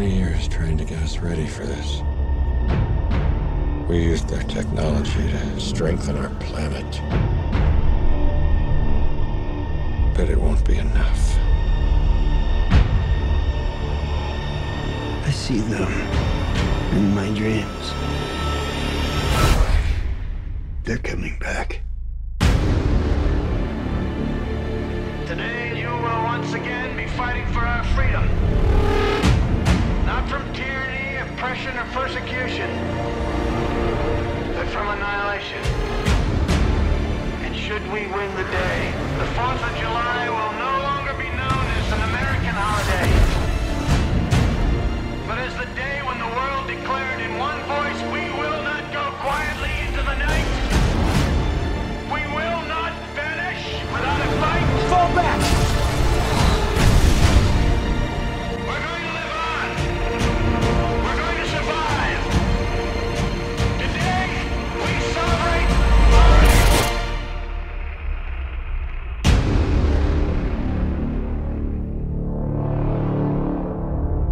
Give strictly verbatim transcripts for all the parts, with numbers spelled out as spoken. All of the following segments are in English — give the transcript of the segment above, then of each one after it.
twenty years trying to get us ready for this. We used their technology to strengthen our planet. But it won't be enough. I see them in my dreams. They're coming back. Today, you will once again be fighting for our freedom. Not from tyranny, oppression, or persecution, but from annihilation. And should we win the day, the fourth of July will no longer be known as an American holiday, but as the day when the world declared in one voice, we will not go quietly into the night. We will not vanish without a fight. Fall back! We're going to live on. We're going to survive. Today, we celebrate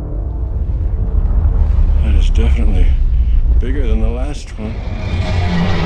That is definitely bigger than the last one.